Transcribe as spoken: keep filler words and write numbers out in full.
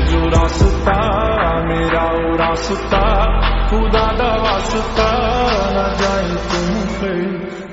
जो रास्ता मेरा वो रास्ता खुदा दा वास्ता न जाए तुम फिर